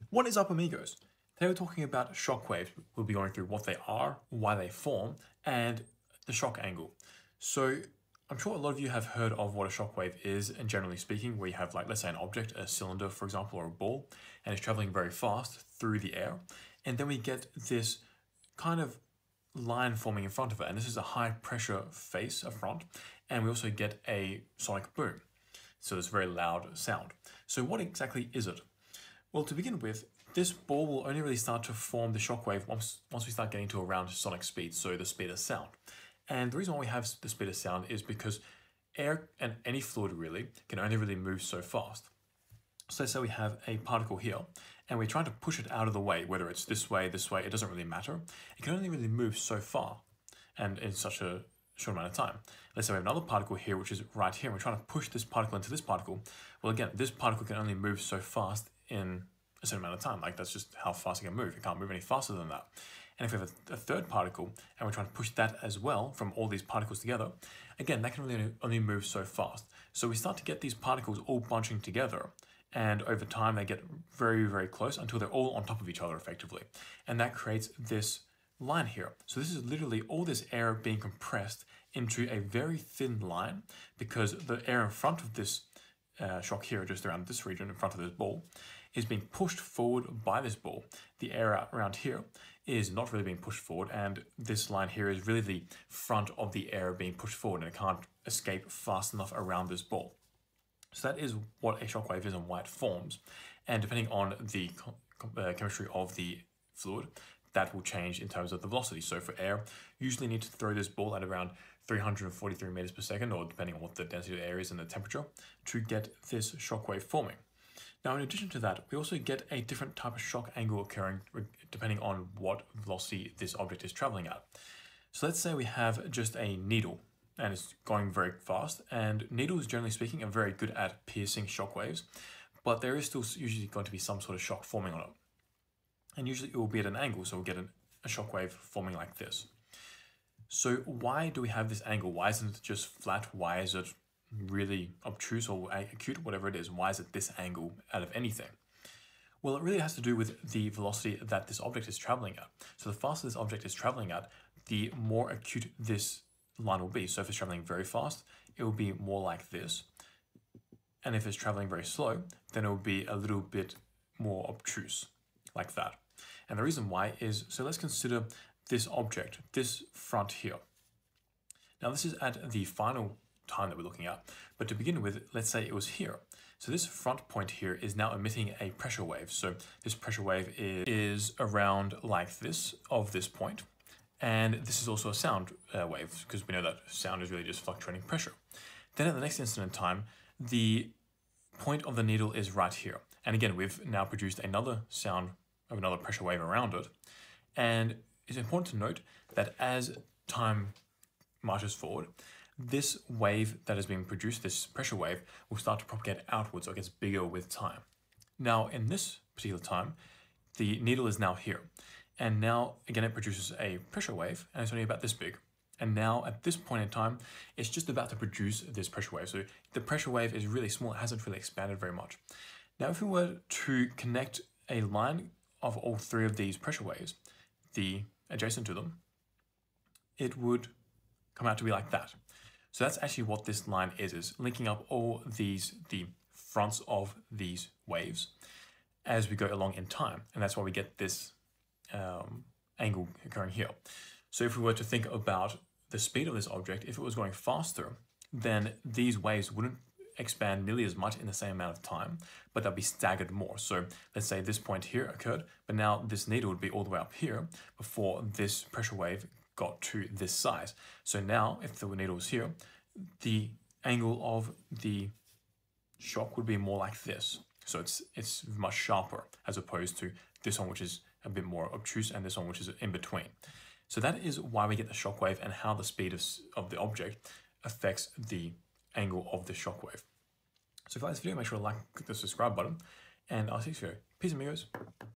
What is up, amigos? Today we're talking about shockwaves. We'll be going through what they are, why they form, and the shock angle. So I'm sure a lot of you have heard of what a shockwave is, and generally speaking, where you have, like, let's say an object, a cylinder, for example, or a ball, and it's traveling very fast through the air. And then we get this kind of line forming in front of it. And this is a high pressure face up front. And we also get a sonic boom. So it's a very loud sound. So what exactly is it? Well, to begin with, this ball will only really start to form the shockwave once we start getting to around sonic speed, so the speed of sound. And the reason why we have the speed of sound is because air and any fluid really can only really move so fast. So let's say we have a particle here, and we're trying to push it out of the way, whether it's this way, it doesn't really matter. It can only really move so far, and in such a short amount of time. Let's say we have another particle here, which is right here, and we're trying to push this particle into this particle. Well, again, this particle can only move so fast in a certain amount of time. Like, that's just how fast it can move. It can't move any faster than that. And if we have a third particle and we're trying to push that as well from all these particles together, again, that can really only move so fast. So we start to get these particles all bunching together, and over time they get very, very close until they're all on top of each other effectively. And that creates this line here. So this is literally all this air being compressed into a very thin line, because the air in front of this shock here, just around this region in front of this ball, is being pushed forward by this ball. The air around here is not really being pushed forward, and this line here is really the front of the air being pushed forward, and it can't escape fast enough around this ball. So that is what a shockwave is and why it forms. And depending on the chemistry of the fluid, that will change in terms of the velocity. So for air, you usually need to throw this ball at around 343 meters per second, or depending on what the density of the air is and the temperature, to get this shockwave forming. Now, in addition to that, we also get a different type of shock angle occurring depending on what velocity this object is traveling at. So let's say we have just a needle, and it's going very fast, and needles, generally speaking, are very good at piercing shock waves, but there is still usually going to be some sort of shock forming on it. And usually it will be at an angle, so we'll get a shock wave forming like this. So why do we have this angle? Why isn't it just flat? Why is it really obtuse or acute, whatever it is? Why is it this angle out of anything? Well, it really has to do with the velocity that this object is traveling at. So the faster this object is traveling at, the more acute this line will be. So if it's traveling very fast, it will be more like this. And if it's traveling very slow, then it will be a little bit more obtuse, like that. And the reason why is, so let's consider this object, this front here. Now this is at the final time that we're looking at, but to begin with, let's say it was here. So this front point here is now emitting a pressure wave. So this pressure wave is around like this, of this point. And this is also a sound wave, because we know that sound is really just fluctuating pressure. Then at the next instant in time, the point of the needle is right here. And again, we've now produced another sound of another pressure wave around it. And it's important to note that as time marches forward, this wave that is being produced, this pressure wave, will start to propagate outwards, so it gets bigger with time. Now, in this particular time, the needle is now here. And now, again, it produces a pressure wave, and it's only about this big. And now, at this point in time, it's just about to produce this pressure wave. So the pressure wave is really small, it hasn't really expanded very much. Now, if we were to connect a line of all three of these pressure waves, the adjacent to them, it would come out to be like that. So that's actually what this line is linking up all these, the fronts of these waves as we go along in time. And that's why we get this angle occurring here. So if we were to think about the speed of this object, if it was going faster, then these waves wouldn't expand nearly as much in the same amount of time, but they'll be staggered more. So let's say this point here occurred, but now this needle would be all the way up here before this pressure wave got to this size. So now, if the needle was here, the angle of the shock would be more like this. So it's much sharper, as opposed to this one, which is a bit more obtuse, and this one, which is in between. So that is why we get the shock wave, and how the speed of the object affects the angle of the shock wave. So if you like this video, make sure to click the subscribe button, and I'll see you soon. Peace, amigos.